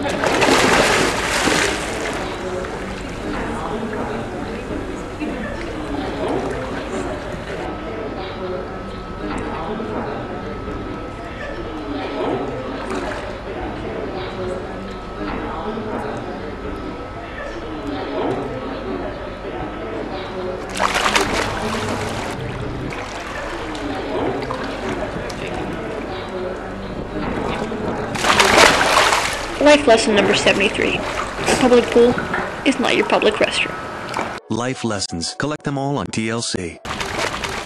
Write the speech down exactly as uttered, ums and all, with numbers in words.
Life lesson number seventy-three. A public pool is not your public restroom. Life lessons. Collect them all on T L C.